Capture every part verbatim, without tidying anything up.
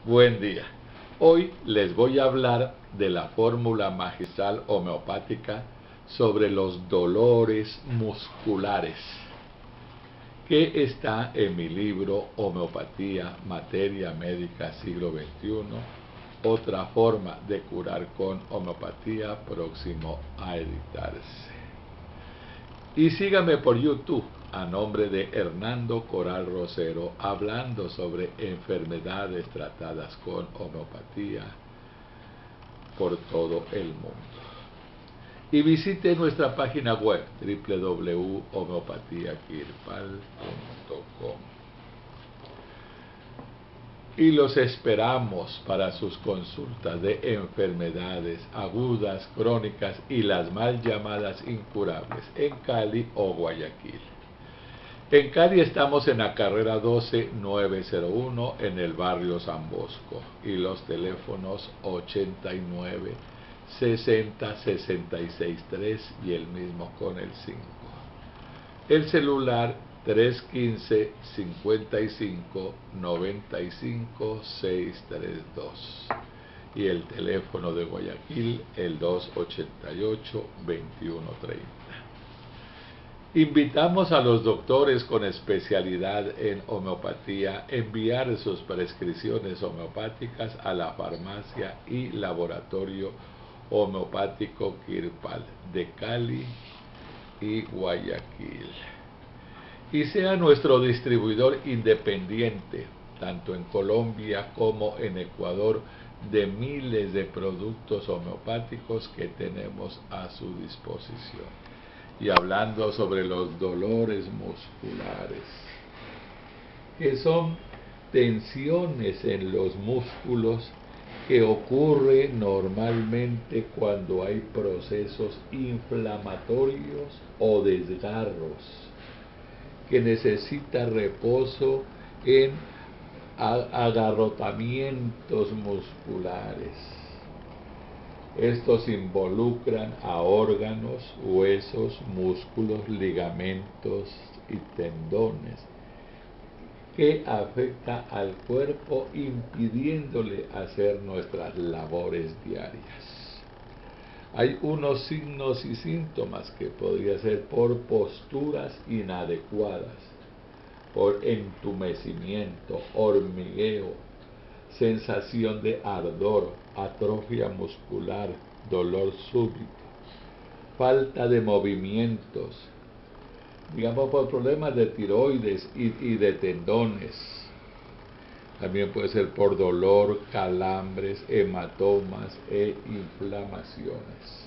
Buen día. Hoy les voy a hablar de la fórmula magistral homeopática sobre los dolores musculares, que está en mi libro Homeopatía, Materia Médica Siglo veintiuno, otra forma de curar con homeopatía, próximo a editarse. Y síganme por YouTube a nombre de Hernando Coral Rosero, hablando sobre enfermedades tratadas con homeopatía por todo el mundo. Y visite nuestra página web doble u doble u doble u punto homeopatía kirpal punto com. Y los esperamos para sus consultas de enfermedades agudas, crónicas y las mal llamadas incurables en Cali o Guayaquil. En Cali estamos en la carrera doce nueve cero uno en el barrio San Bosco y los teléfonos ochenta y nueve, sesenta, sesenta y seis tres y el mismo con el cinco. El celular tres uno cinco, cincuenta y cinco, noventa y cinco, seiscientos treinta y dos y el teléfono de Guayaquil el dos ochenta y ocho, veintiuno treinta. Invitamos a los doctores con especialidad en homeopatía a enviar sus prescripciones homeopáticas a la farmacia y laboratorio homeopático Kirpal de Cali y Guayaquil. Y sea nuestro distribuidor independiente, tanto en Colombia como en Ecuador, de miles de productos homeopáticos que tenemos a su disposición. Y hablando sobre los dolores musculares, que son tensiones en los músculos que ocurre normalmente cuando hay procesos inflamatorios o desgarros, que necesita reposo en agarrotamientos musculares. Estos involucran a órganos, huesos, músculos, ligamentos y tendones, que afecta al cuerpo impidiéndole hacer nuestras labores diarias. Hay unos signos y síntomas que podría ser por posturas inadecuadas, por entumecimiento, hormigueo, sensación de ardor, atrofia muscular, dolor súbito, falta de movimientos, digamos por problemas de tiroides y, y de tendones. También puede ser por dolor, calambres, hematomas e inflamaciones.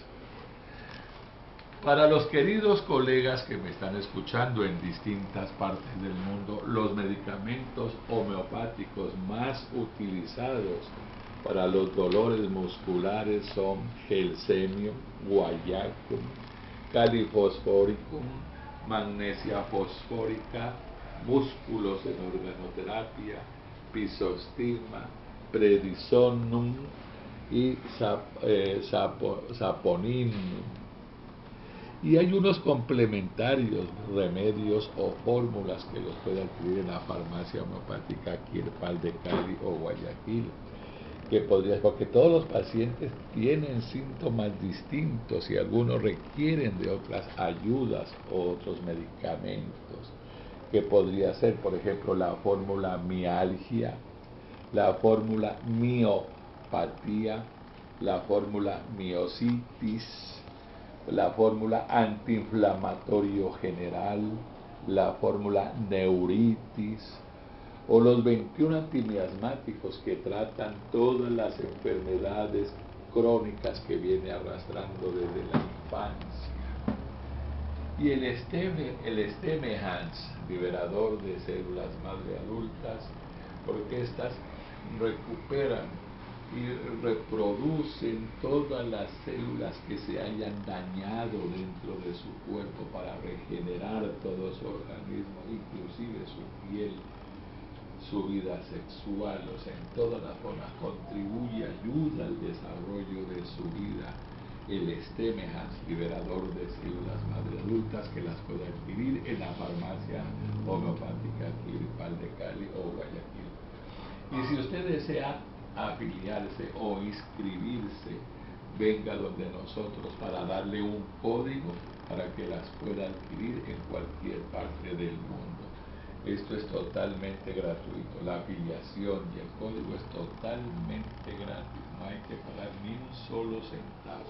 Para los queridos colegas que me están escuchando en distintas partes del mundo, los medicamentos homeopáticos más utilizados para los dolores musculares son Gelsemium, Guaiacum, Califosforicum, Magnesia fosfórica, músculos en organoterapia, Pisostigma, Prednisonum y sap, eh, sapo, Saponinum. Y hay unos complementarios, remedios o fórmulas que los puede adquirir en la farmacia homeopática Kirpal de Cali o Guayaquil, que podría, porque todos los pacientes tienen síntomas distintos y algunos requieren de otras ayudas o otros medicamentos, que podría ser, por ejemplo, la fórmula mialgia, la fórmula miopatía, la fórmula miositis, la fórmula antiinflamatorio general, la fórmula neuritis o los veintiuno antimiasmáticos que tratan todas las enfermedades crónicas que viene arrastrando desde la infancia. Y el Steme, el Stemehans, liberador de células madre adultas, porque estas recuperan y reproducen todas las células que se hayan dañado dentro de su cuerpo para regenerar todo su organismo, inclusive su piel, su vida sexual, o sea, en todas las formas contribuye, ayuda al desarrollo de su vida. El Stemehans, liberador de células madre adultas, que las puede adquirir en la farmacia homeopática Kirpal de Cali o Guayaquil. Y si usted desea afiliarse o inscribirse, venga donde nosotros para darle un código para que las pueda adquirir en cualquier parte del mundo. Esto es totalmente gratuito, la afiliación y el código es totalmente gratis, no hay que pagar ni un solo centavo.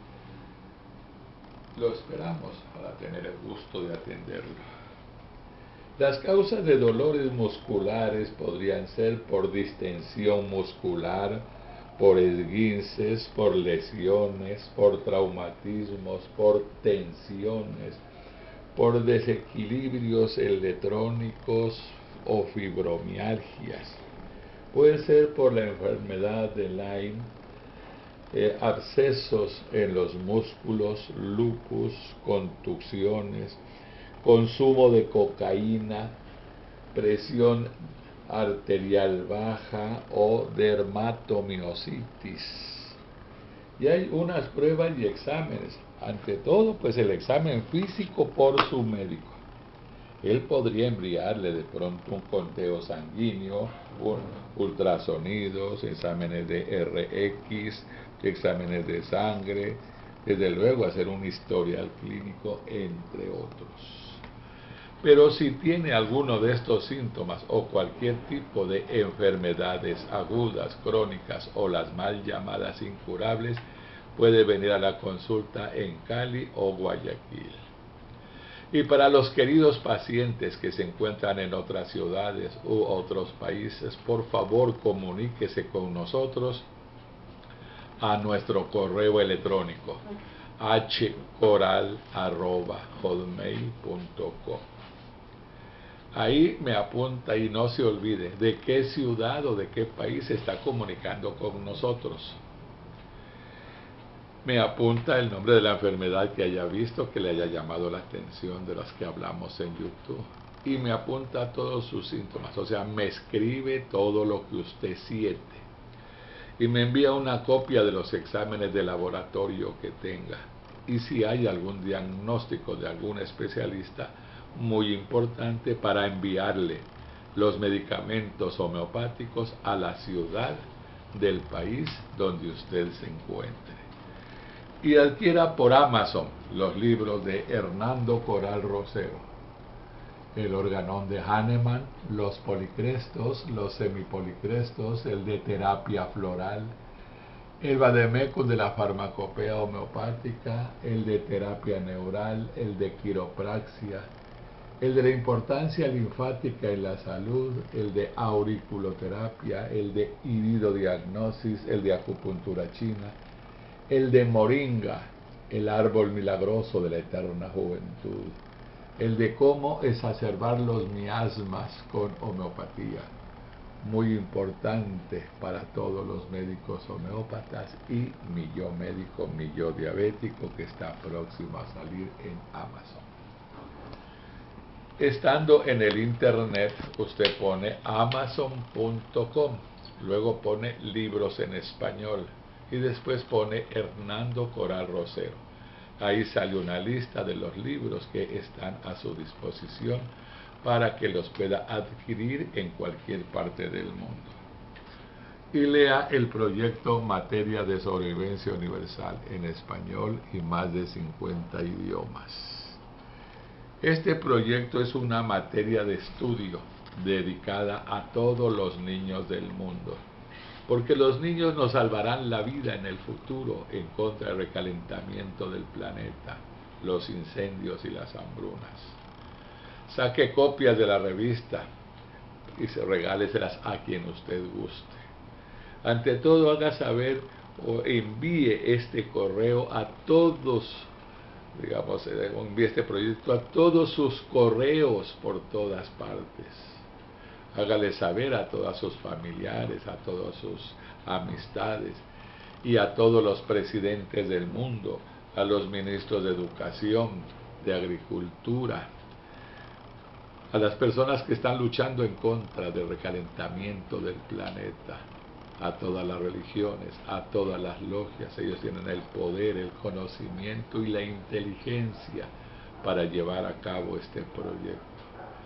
Lo esperamos para tener el gusto de atenderlo. Las causas de dolores musculares podrían ser por distensión muscular, por esguinces, por lesiones, por traumatismos, por tensiones, por desequilibrios electrónicos o fibromialgias. Puede ser por la enfermedad de Lyme, eh, abscesos en los músculos, lupus, contusiones, consumo de cocaína, presión arterial baja o dermatomiositis. Y hay unas pruebas y exámenes. Ante todo, pues el examen físico por su médico. Él podría enviarle de pronto un conteo sanguíneo, ultrasonidos, exámenes de R X, exámenes de sangre, desde luego hacer un historial clínico, entre otros. Pero si tiene alguno de estos síntomas o cualquier tipo de enfermedades agudas, crónicas o las mal llamadas incurables, puede venir a la consulta en Cali o Guayaquil. Y para los queridos pacientes que se encuentran en otras ciudades u otros países, por favor comuníquese con nosotros a nuestro correo electrónico h coral arroba hotmail punto com. Ahí me apunta y no se olvide de qué ciudad o de qué país se está comunicando con nosotros. Me apunta el nombre de la enfermedad que haya visto, que le haya llamado la atención de las que hablamos en YouTube. Y me apunta todos sus síntomas, o sea, me escribe todo lo que usted siente. Y me envía una copia de los exámenes de laboratorio que tenga. Y si hay algún diagnóstico de algún especialista, muy importante para enviarle los medicamentos homeopáticos a la ciudad del país donde usted se encuentre. Y adquiera por Amazon los libros de Hernando Coral Rosero, el organón de Hahnemann, los policrestos, los semipolicrestos, el de terapia floral, el vademecum de la farmacopea homeopática, el de terapia neural, el de quiropraxia, el de la importancia linfática en la salud, el de auriculoterapia, el de iridodiagnosis, el de acupuntura china, el de moringa, el árbol milagroso de la eterna juventud, el de cómo exacerbar los miasmas con homeopatía, muy importante para todos los médicos homeópatas, y mi yo médico, mi yo diabético, que está próximo a salir en Amazon. Estando en el internet, usted pone amazon punto com, luego pone libros en español y después pone Hernando Coral Rosero. Ahí sale una lista de los libros que están a su disposición para que los pueda adquirir en cualquier parte del mundo. Y lea el proyecto Materia de Sobrevivencia Universal en español y más de cincuenta idiomas. Este proyecto es una materia de estudio dedicada a todos los niños del mundo, porque los niños nos salvarán la vida en el futuro en contra del recalentamiento del planeta, los incendios y las hambrunas. Saque copias de la revista y regáleselas a quien usted guste. Ante todo, haga saber o envíe este correo a todos, digamos, envíe este proyecto a todos sus correos por todas partes. Hágale saber a todos sus familiares, a todas sus amistades y a todos los presidentes del mundo, a los ministros de educación, de agricultura, a las personas que están luchando en contra del recalentamiento del planeta, a todas las religiones, a todas las logias. Ellos tienen el poder, el conocimiento y la inteligencia para llevar a cabo este proyecto.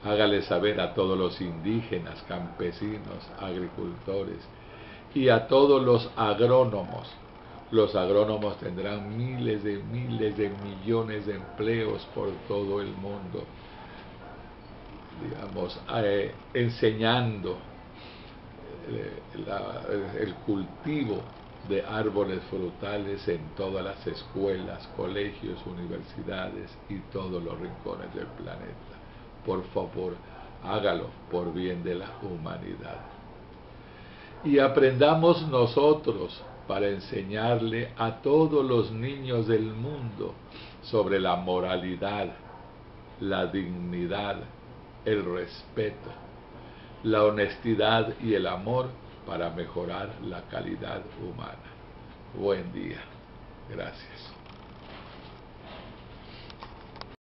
Hágale saber a todos los indígenas, campesinos, agricultores y a todos los agrónomos. Los agrónomos tendrán miles de miles de millones de empleos por todo el mundo, digamos, eh, enseñando eh, la, el cultivo de árboles frutales en todas las escuelas, colegios, universidades y todos los rincones del planeta. Por favor, hágalo por bien de la humanidad. Y aprendamos nosotros para enseñarle a todos los niños del mundo sobre la moralidad, la dignidad, el respeto, la honestidad y el amor para mejorar la calidad humana. Buen día. Gracias.